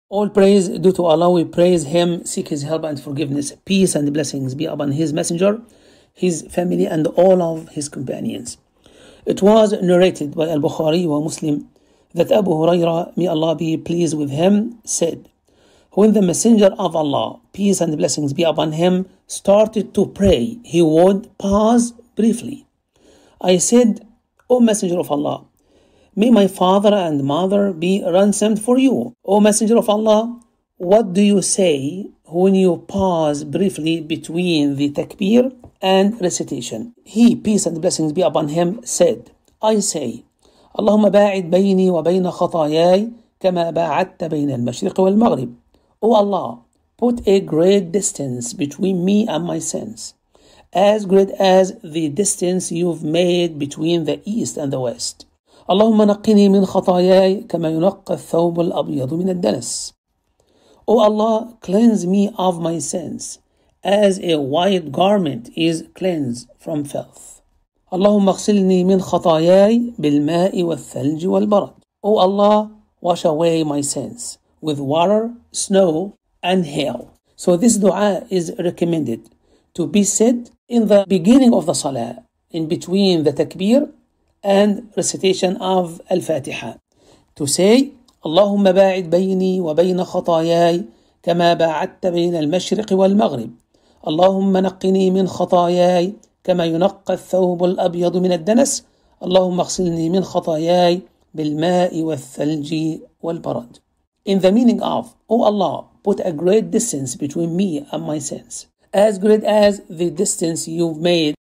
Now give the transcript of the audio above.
All praise due to Allah, we praise Him, seek His help and forgiveness. Peace and blessings be upon His messenger, his family and all of his companions. It was narrated by Al-Bukhari wa Muslim that Abu Hurairah, may Allah be pleased with him, said, when the messenger of Allah, peace and blessings be upon him, started to pray, he would pause briefly. I said, O Messenger of Allah, may my father and mother be ransomed for you. O Messenger of Allah, what do you say when you pause briefly between the takbir and recitation? He, peace and blessings be upon him, said, I say, Allahumma ba'id bayni wa bayna khatayai kama ba'adta bayna al-mashriq wal-maghrib. O Allah, put a great distance between me and my sins, as great as the distance you've made between the east and the west. Allahumma naqqini min khatayai kama yunaqqa ath-thawb al-abyad min ad-danas. O Allah, cleanse me of my sins, as a white garment is cleansed from filth. Allahumma aghsilni min khatayai bil-ma'i wal-thalj wal-barad. O Allah, wash away my sins with water, snow, and hail. So this dua is recommended to be said in the beginning of the salah, in between the takbir and recitation of Al-Fatiha. To say, Allahumma ba'id bayni wa bayna khatayai kama ba'adta bayna al-mashriq wal-maghrib. Allahumma naqqini min khatayai kama yunaqqa ath-thawb al-abyad min ad-danas. Allahumma aghsilni min khatayai bil-ma'i wal-thalji wal-barad. In the meaning of, O Allah, put a great distance between me and my sins, as great as the distance you've made